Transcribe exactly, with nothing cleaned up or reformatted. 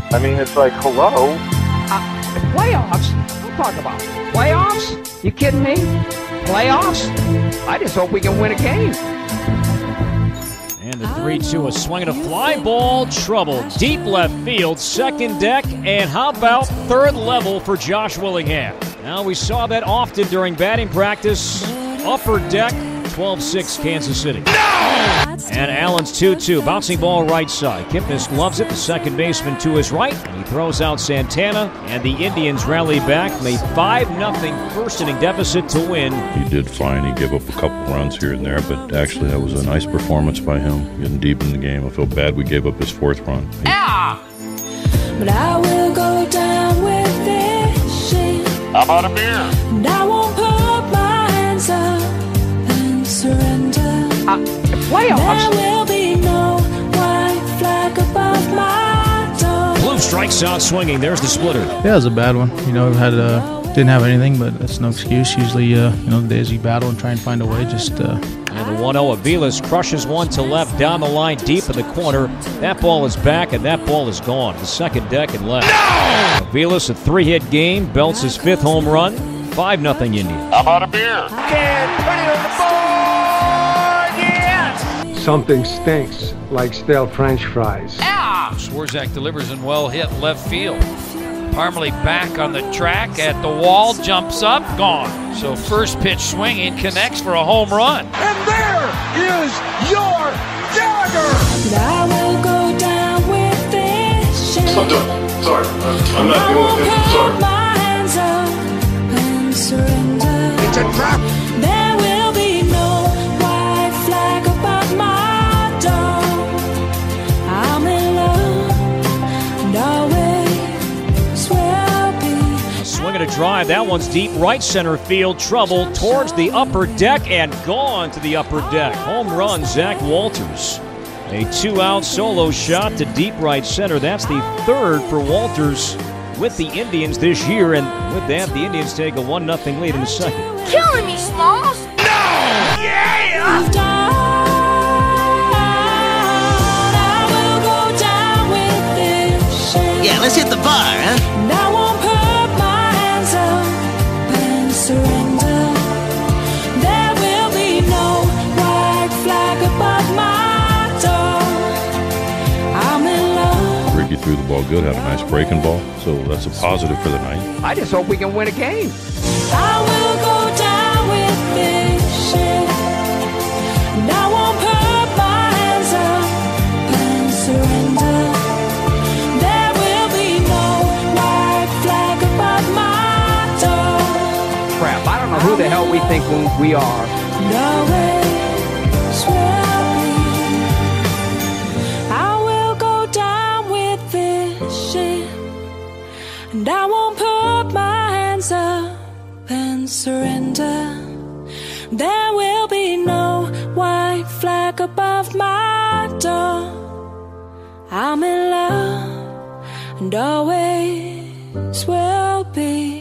I mean, it's like, hello? Uh, playoffs? Don't talk about playoffs? You kidding me? Playoffs? I just hope we can win a game. And the three two, a swing and a fly ball, trouble. Deep left field, second deck, and how about third level for Josh Willingham? Now, we saw that often during batting practice. Upper deck, twelve six Kansas City. No! And Allen's two two, bouncing ball right side. Kipnis loves it, the second baseman to his right, and he throws out Santana, and the Indians rally back from a five nothing first inning deficit to win. He did fine. He gave up a couple runs here and there, but actually that was a nice performance by him, getting deep in the game. I feel bad we gave up his fourth run. He Yeah! But I will go down with this shit. How about a beer? And I won't put my hands up and surrender. Uh, playoffs? There will be no white flag above my door. Blue strikes out swinging. There's the splitter. Yeah, it was a bad one. You know, had uh, didn't have anything, but that's no excuse. Usually, uh, you know, the days you battle and try and find a way, just. Uh... And the one oh, Aviles crushes one to left down the line deep in the corner. That ball is back, and that ball is gone. The second deck and left. No! Aviles, a three-hit game, belts his fifth home run. five nothing Indians. How about a beer? Can't put it on the board! Yes! Something stinks like stale French fries. Yeah! Swarzak delivers and well hit left field. Parmalee back on the track at the wall, jumps up, gone. So first pitch swinging, connects for a home run. And there is your dagger! And I will go down with this shit. I'm done. Sorry. I'm not I doing won't it. put Sorry. my hands up and surrender. It's a trap! There will be no white flag above my door. I'm in love, and always will be. A swing and a drive. That one's deep right center field. Trouble towards the upper deck and gone to the upper deck. Home run, Zach Walters. A two-out solo shot to deep right center. That's the third for Walters with the Indians this year. And with that, the Indians take a one nothing lead in the second. Killing me, Smalls. Yeah! We've done. I will go down with this shit. Yeah, let's hit the bar, huh? And I won't put my hands up and surrender. There will be no white flag above my door. I'm in love. Ricky threw the ball good, had a nice breaking ball, so that's a positive for the night. I just hope we can win a game. I will go down with this shit. And I won't put my hands up and surrender. There will be no white flag above my door. Crap, I don't know who the hell we think we are. No way, swear me. I will go down with this shit. And I won't put my hands up and surrender. There will be no white flag above my door. I'm in love and always will be.